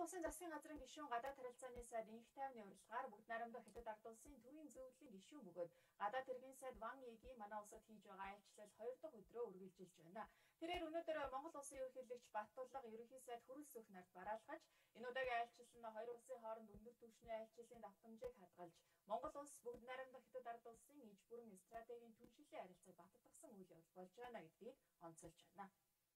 Улсын засгийн газрын гишүүн гадаад харилцааны сайд инх тайвны урилгаар бүгд найрамдах Хятад ард улсын төрийн зөвлөлийн гишүүн бөгөөд гадаад хэргийн сайд Ван Игийн манай улсад хийж байгаа айлчлал 2 дахь өдрөө үргэлжилж байна. Тэрээр өнөөдөр Монгол улсын ерөнхийлөгч Баттулга ерөнхий сайд Хүрэл Сүх нарт бараалхаж энэ удаагийн айлчлал нь хоёр улсын хооронд өндөр түвшний айлчлалын давтамжийг хадгалж Монгол улс бүгд найрамдах Хятад ард улсын иж бүрэн стратегийн түншлэлийн харилцааг баттгсан үйл явдал болж байна гэдгийг онцолж байна.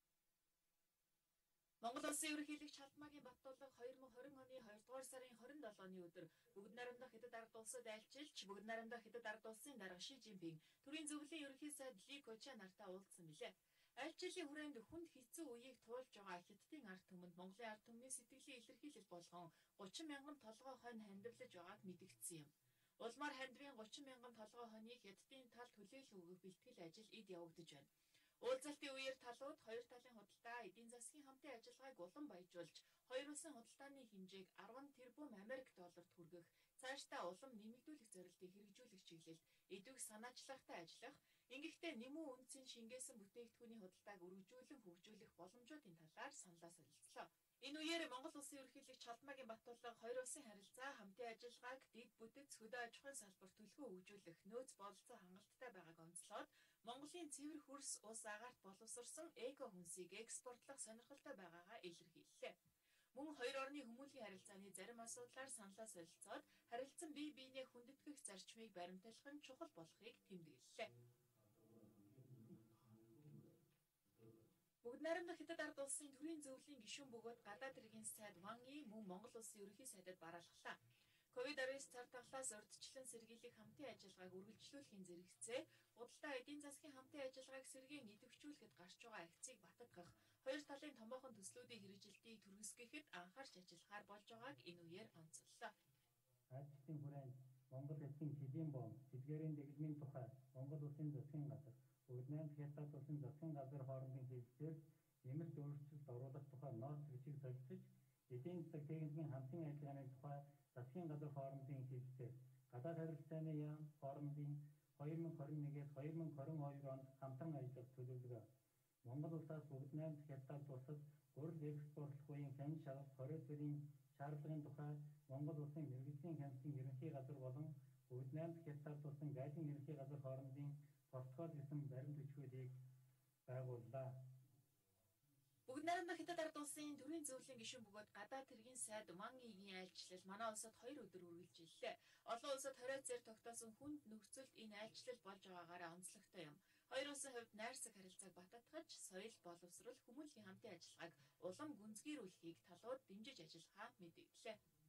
Монгол улсын ерөнхийлөгч Халтмаагийн Баттулга 2020 оны 2 дугаар сарын 27-ны өдөр бүгд найрамдах Хятад ард улсад айлчилж бүгд найрамдах Хятад ард улсын дарга Ши Жинпинг төрийн зөвлөлийн ерөнхий сайд Ли Коча нартай уулзсан билээ. Айлчлалын хүрээнд хүнд хэцүү үеийг туулж байгаа Хятадын ард түмэнд Монголын ард түмний сэтгэлийн илэрхийлэл болгон 30 мянган толгой хонь хандивлаж байгааг мэдэгдсэн юм. Улмаар хандивын 30 мянган толгой хоньыг Хятадын тал төлөөлөх өгөх бэлтгэл ажил эд явагдаж байна. Уулзалтын үеэр талууд хоёр талын худалдаа эдийн засгийн хамтын ажиллагааг улам баяжуулж, хоёр улсын худалдааны хэмжээг 10 тэрбум Америк долларт хүргэх, цаашдаа улам нэмэгдүүлэх зорилтыг хэрэгжүүлэх чиглэлд эдвэх санаачлагтай ажиллах, ингэхдээ нэмүү үндсийн шингээсэн бүтээгдэхүүний худалдааг үргэлжлүүлэн хөгжүүлэх боломжуудын талаар саналаа солилцлоо. Энэ үеэр Монгол улсын ерөнхийлөгч Халтмаагийн Баттулга хоёр улсын харилцаа, хамтын ажиллагааг дэд бүтэц, хөдөө аж ахуйн салбарт төлхөө хөгжүүлэх нөөц бололцоо хангалттай байгааг онцлоод Монголын цэвэр хөрс ус агаарт боловсрсон эко хүнсийг экспортлох сонирхолтой байгаагаа илэрхийллээ. Мөн хоёр орны хүмүүнлэгийн харилцааны зарим асуудлаар саналаа солилцоод харилцан бие биенээ хүндэтгэх зарчмыг баримтайлах нь чухал болохыг тэмдэглэлээ. Бүгд найрамдах Хятад ард улсын төрийн зөвлөлийн гишүүн бөгөөд гадаад хэргийн сайд Ван И мөн Монгол улсын ерөнхий сайдад бараалхлаа. COVID-19 цар тахлаас урьдчилан сэргийлэх хамтын ажиллагааг үргэлжлүүлэхийн зэрэгцээ, худалдаа эдийн засгийн хамтын ажиллагааг сэргээн идэвхжүүлэхэд гарч байгаа акцийг баттгах, хоёр талын томоохон төслүүдийн хэрэгжилтийг түргэсгэхэд анхаарч ажиллахаар болж байгааг энэ үеэр онцоллоо. Айлчлалын хүрээнд Монгол эдийн жилийн бом, эдгээрийн дэглэмийн тухай Монгол улсын засгийн газар, бүгд найрамдах Хятад улсын засгийн газар хоорондын хэлэлцээр нэмэлт өөрчлөлт оруулах тухай ноот зэвсэг солилцож, эдийн засаг техникийн хамтын ажиллагааны тухай засгийн газар хоорондын хэлэлцээр гадаад харилцааны яам хоорондын 2021-ээс 2022 онд хамтран ажиллах төлөвлөгөө. Монгол улсаас бүгд найрамдах Хятад улсад гурил экспортлох үеийн хянж шалгалт 20 төрлийн шаардлагын тухай Монгол улсын мэргэжлийн хяналтын ерөнхий газар болон бүгд найрамдах Хятад улсын гайдын ерөнхий газар хоорондын протокол гэсэн баримт бичгүүдийг байгууллаа. Бүгд найрамдах Хятад ард улсын төрийн зөвлөлийн гишүүн бөгөөд гадаад хэргийн сайд Ван Игийн айлчлал манай улсад 2 өдөр үргэлжиллээ. Олон улсад хориоцоор тогтоосон хүнд нөхцөлд энэ айлчлал болж байгаагаараа онцлогтой юм. Хоёр улсын хувьд найрсаг харилцааг баттгаж, соёл боловсрол, хүмүүнлэгийн хамтын ажиллагааг улам гүнзгийрүүлэхийг талууд дэмжиж ажиллахаа мэдээллээ.